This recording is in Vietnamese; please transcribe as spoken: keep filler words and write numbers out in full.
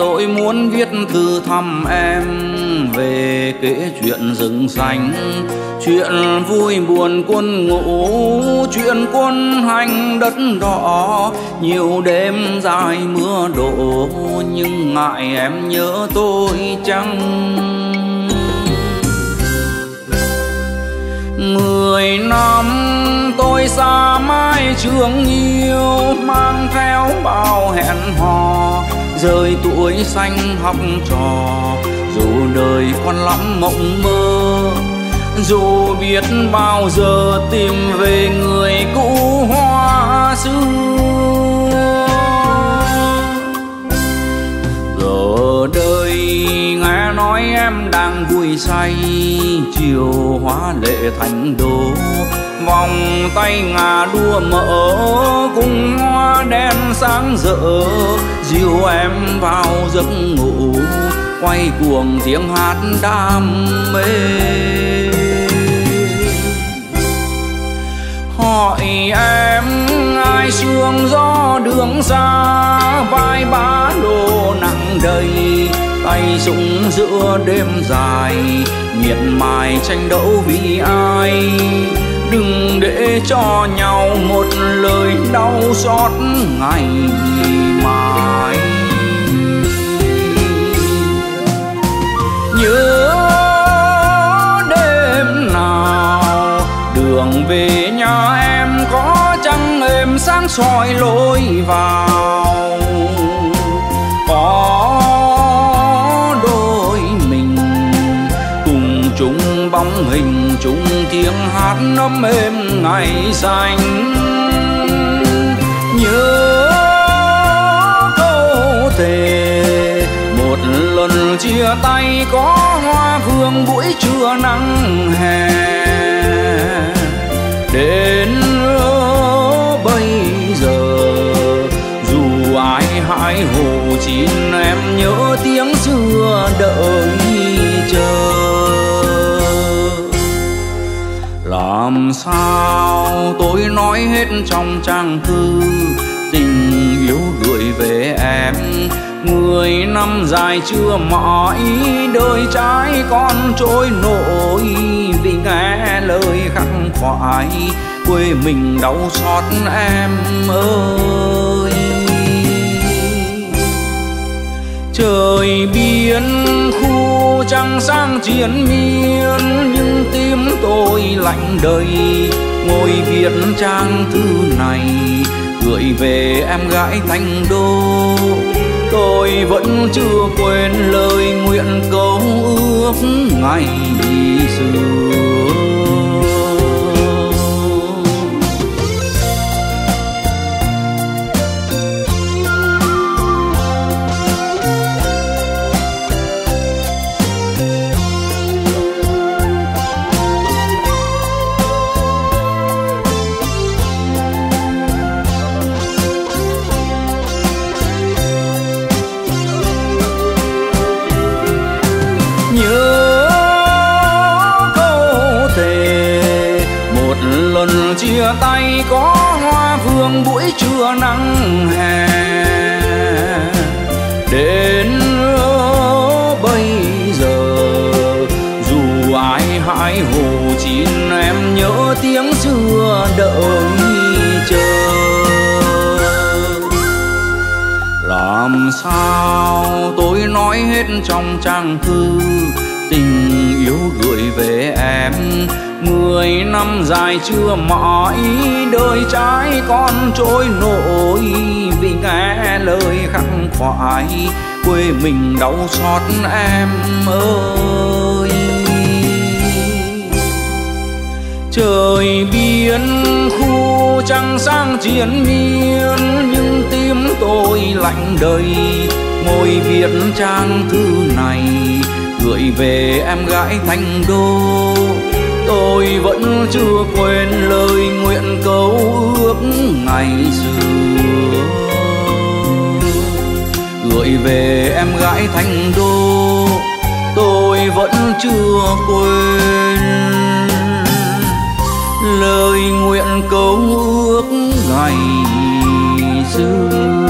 tôi muốn viết thư thăm em về kể chuyện rừng xanh, chuyện vui buồn quân ngũ, chuyện quân hành đất đỏ. Nhiều đêm dài mưa đổ nhưng ngại em nhớ tôi chăng. Mười năm tôi xa mái trường yêu, mang theo bao hẹn hò, rời tuổi xanh học trò. Dù đời còn lắm mộng mơ, dù biết bao giờ tìm về người cũ hoa xưa. Giờ đây nghe nói em đang vui say, chiều hóa lệ thành đô. Vòng tay ngà đua mỡ cùng hoa đen sáng rỡ, dìu em vào giấc ngủ, quay cuồng tiếng hát đam mê. Hỏi em ai sương gió đường xa, vai bá đồ nặng đầy, tay súng giữa đêm dài, miệt mài tranh đấu vì ai. Đừng để cho nhau một lời đau xót ngày mai. Nhớ đêm nào đường về nhà em có trăng êm sáng soi lối vào, có đôi mình cùng chung bóng hình, chung tiếng hát ấm êm ngày xanh. Nhớ câu thề một lần chia tay có hoa hương buổi trưa nắng hè. Đến bây giờ dù ai hãi hồ chín, em nhớ tiếng xưa đợi chờ. Làm sao tôi nói hết trong trang thư tình yêu gửi về em. Mười năm dài chưa mỏi, đời trái con trôi nổi, vì nghe lời khắc khoải quê mình đau xót em ơi. Trời biên khu trăng sang triền miên, nhưng tim tôi lạnh đầy, ngồi viết trang thư này gửi về em gái Thành Đô. Tôi vẫn chưa quên lời nguyện cầu ước ngày xưa. Chia tay có hoa vương buổi trưa nắng hè. Đến bây giờ dù ai hãi hồ chín, em nhớ tiếng xưa đợi chờ. Làm sao tôi nói hết trong trang thư tình yêu gửi về em. Mười năm dài chưa mỏi, đời trái con trôi nổi, vì nghe lời khắc khoải quê mình đau xót em ơi. Trời biên khu trăng sang triền miên, nhưng tim tôi lạnh đầy, ngồi viết trang thư này gửi về em gái Thành Đô. Tôi vẫn chưa quên lời nguyện cầu ước ngày xưa, gửi về em gái Thành Đô. Tôi vẫn chưa quên lời nguyện cầu ước ngày xưa.